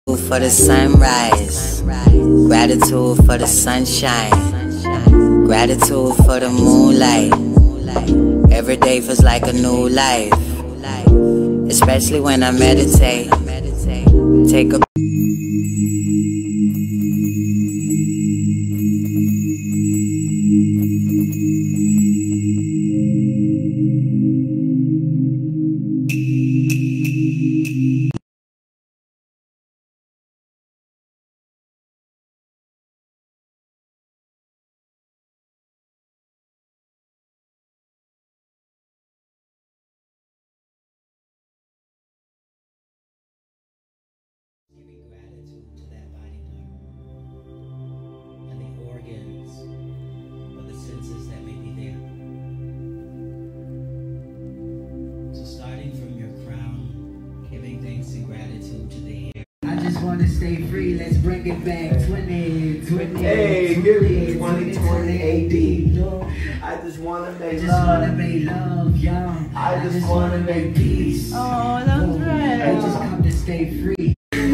For the sunrise, gratitude for the sunshine, gratitude for the moonlight. Every day feels like a new life, especially when I meditate. Take a giving gratitude to that body part and the organs or the senses that may be there. So starting from your crown, giving thanks and gratitude to the hair. I just want to stay free, let's bring it back. 2020. Hey, give me 2020 AD. I just want to make love, y'all. I just want to make peace. Oh, that's right. I just come to stay free.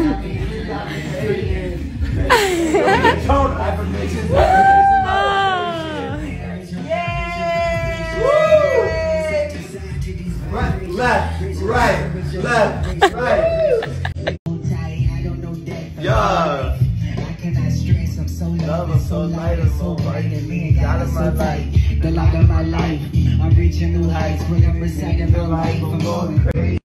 Left, right. Yeah. Love is so light and so bright in me. God of my life, the light of my life. I'm reaching new heights when I'm reciting the life. I'm going crazy.